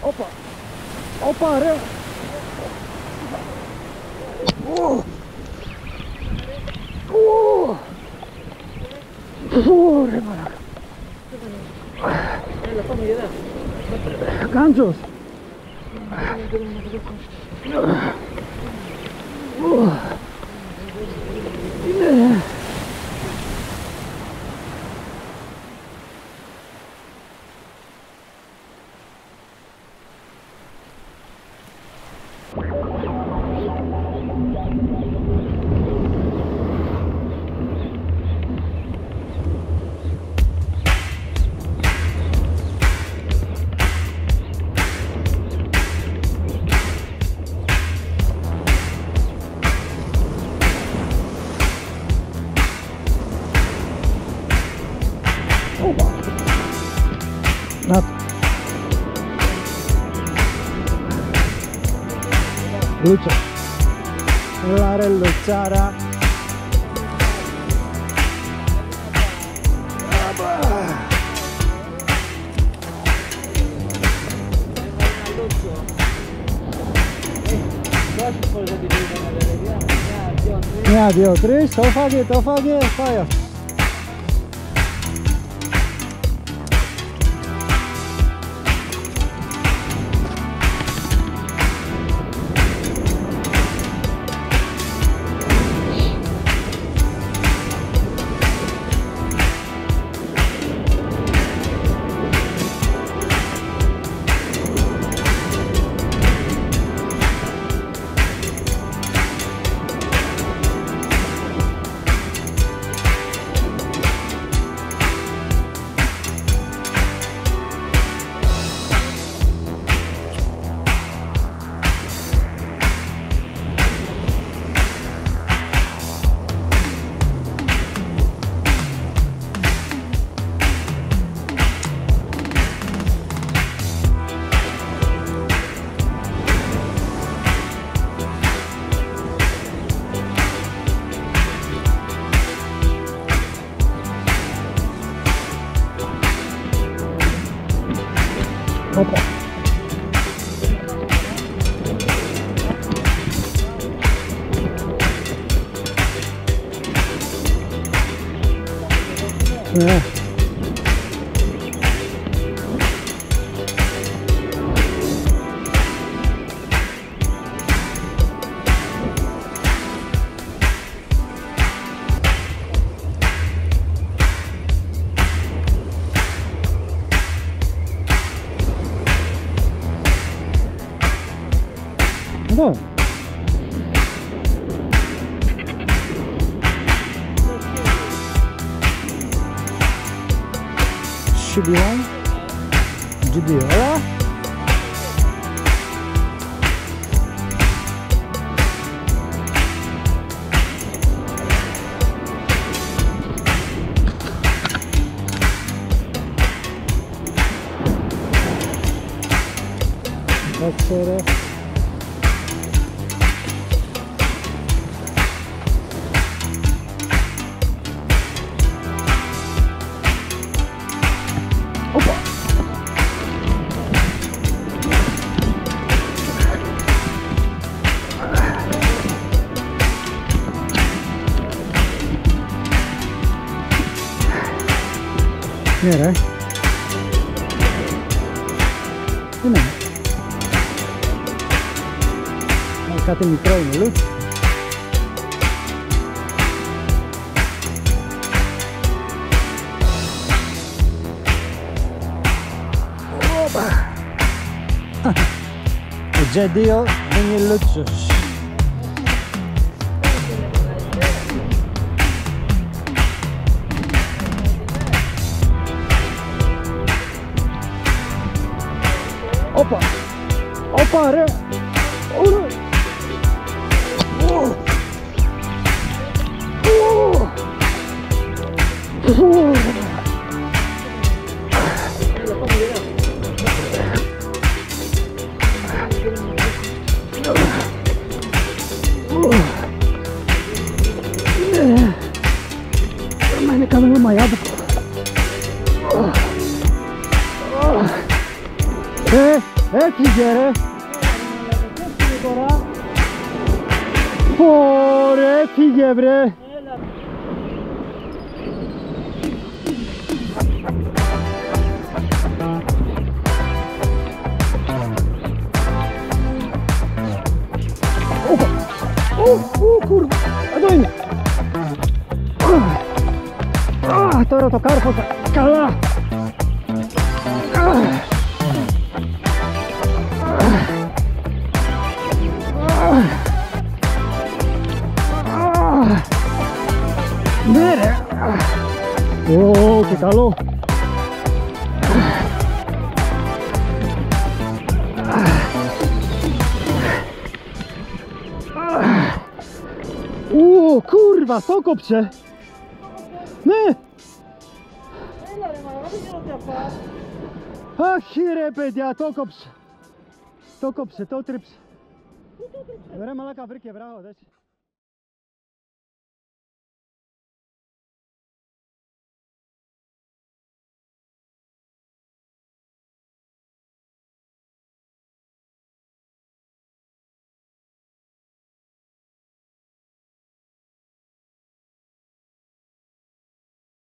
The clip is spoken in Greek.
Opa! Opa, re! Re maraca! Ganchos! Lucha, la luchara. Ja, Dio, 3, so faghet, fire. Opa. No. Should be one. GD, hola. That's it. Mira, ini angkatin mikro ini lu. Opa. Jadi ini lucu. Opa! Opa, re! Ini kan lumayan. tigere. Ωρε φύγε βρε. Kurwa, εδώ είναι. Τώρα το κάρφωσα. Καλά. Ναι ρε. Ω, και καλό. Ω, κούρβα, το κόψε. Ναι. Αχ ρε παιδιά, το κόψε. Το κόψε, το τρίψε. Ρε μαλάκα βρήκε βράχο, έτσι.